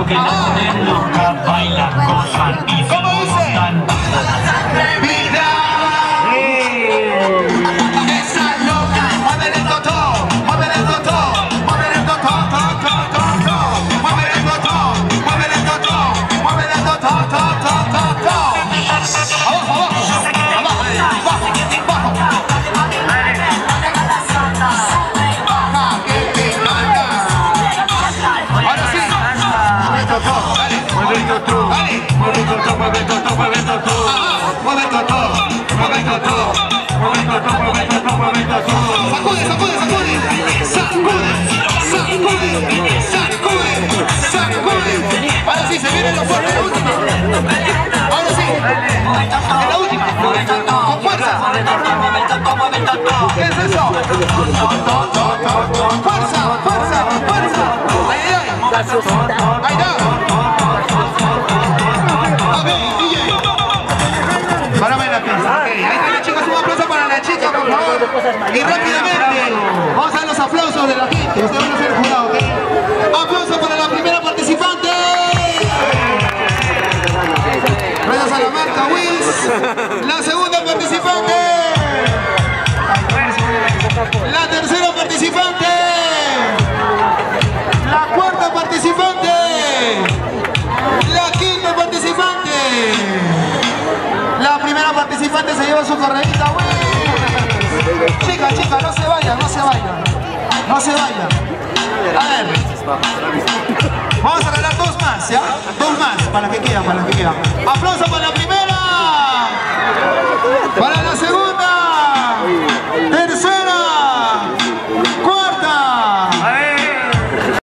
que la mujer loca baila, gozan y se montan. ¡Vida! ¡Esa loca! ¡Mueve el totó! ¡Mueve el totó! ¡Mueve el totó! ¡Mueve el totó! ¡Mueve el totó! ¡Mueve el totó! Ahora sí, se viene lo fuerte, la última. Ahora sí, en la última. Con fuerza. ¿Qué es eso? Fuerza, fuerza, fuerza. Ay, ay, ay. Ahí está. A ver, DJ. Párame la pista. Ok, ahí están, chicos, un aplauso para la chica, por favor. Y rápidamente, vamos a dar los aplausos de la gente. Ustedes van a ser jurados, ¿ok? Aplauso para la primera participante. Gracias a la marca Wills. La segunda participante. La tercera participante. La cuarta participante. La quinta participante. La primera participante se lleva su carrerita, Wills. Chicas, chicas, no se vayan, no se vayan. No se vayan. A ver. Vamos a regalar dos más, ¿ya? Dos más, para las que quieran, para las que quieran. Aplauso para la primera.